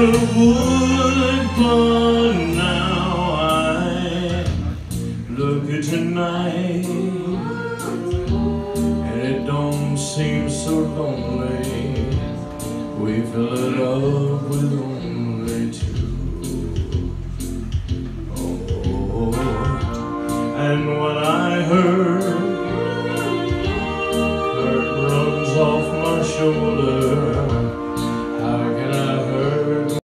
would, but now I look at tonight, and it don't seem so lonely. We fill it up with